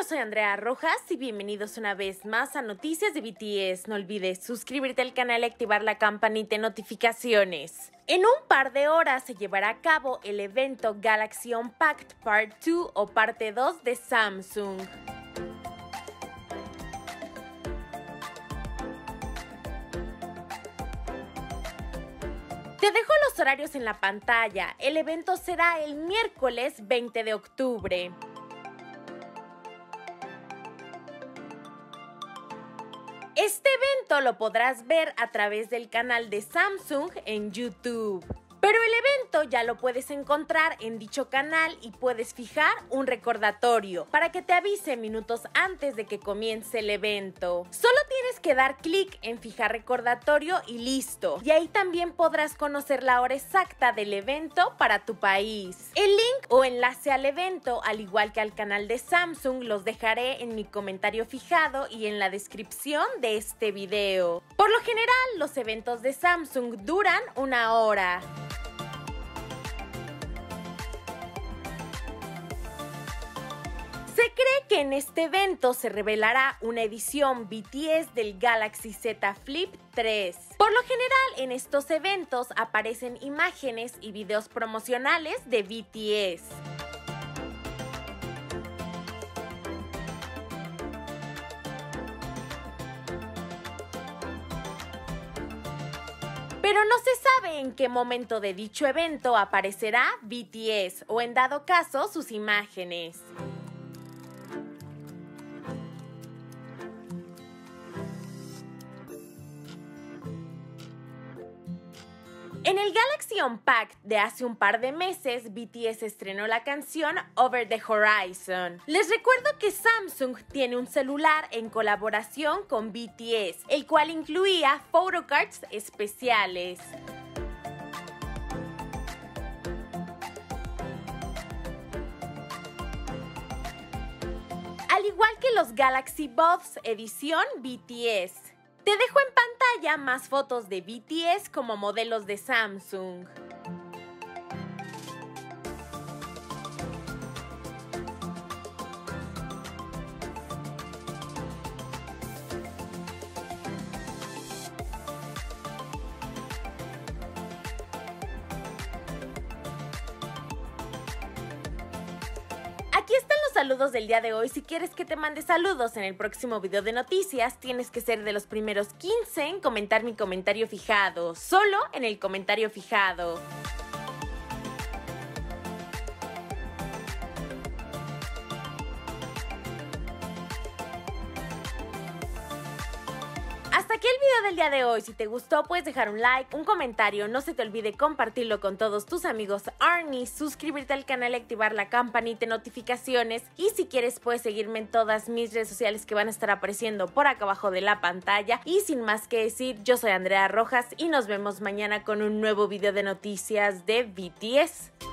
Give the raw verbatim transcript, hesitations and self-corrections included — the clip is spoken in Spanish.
yo soy Andrea Rojas y bienvenidos una vez más a Noticias de B T S. No olvides suscribirte al canal y activar la campanita de notificaciones. En un par de horas se llevará a cabo el evento Galaxy Unpacked Part dos o Parte dos de Samsung. Te dejo los horarios en la pantalla. El evento será el miércoles veinte de octubre. Este evento lo podrás ver a través del canal de Samsung en YouTube. Pero el evento ya lo puedes encontrar en dicho canal y puedes fijar un recordatorio para que te avise minutos antes de que comience el evento. Solo tienes que dar clic en fijar recordatorio y listo. Y ahí también podrás conocer la hora exacta del evento para tu país. El link o enlace al evento, al igual que al canal de Samsung, los dejaré en mi comentario fijado y en la descripción de este video. Por lo general, los eventos de Samsung duran una hora. Se cree que en este evento se revelará una edición B T S del Galaxy Z Flip tres. Por lo general, en estos eventos aparecen imágenes y videos promocionales de B T S. Pero no se sabe en qué momento de dicho evento aparecerá B T S o en dado caso sus imágenes. En el Galaxy Unpacked de hace un par de meses, B T S estrenó la canción Over the Horizon. Les recuerdo que Samsung tiene un celular en colaboración con B T S, el cual incluía photocards especiales. Al igual que los Galaxy Buds edición B T S. Te dejo en pantalla más fotos de B T S como modelos de Samsung. Aquí están los saludos del día de hoy. Si quieres que te mande saludos en el próximo video de noticias, tienes que ser de los primeros quince en comentar mi comentario fijado. Solo en el comentario fijado. Hasta aquí el video del día de hoy. Si te gustó, puedes dejar un like, un comentario. No se te olvide compartirlo con todos tus amigos ARMY, suscribirte al canal y activar la campanita de notificaciones. Y si quieres, puedes seguirme en todas mis redes sociales que van a estar apareciendo por acá abajo de la pantalla. Y sin más que decir, yo soy Andrea Rojas y nos vemos mañana con un nuevo video de noticias de B T S.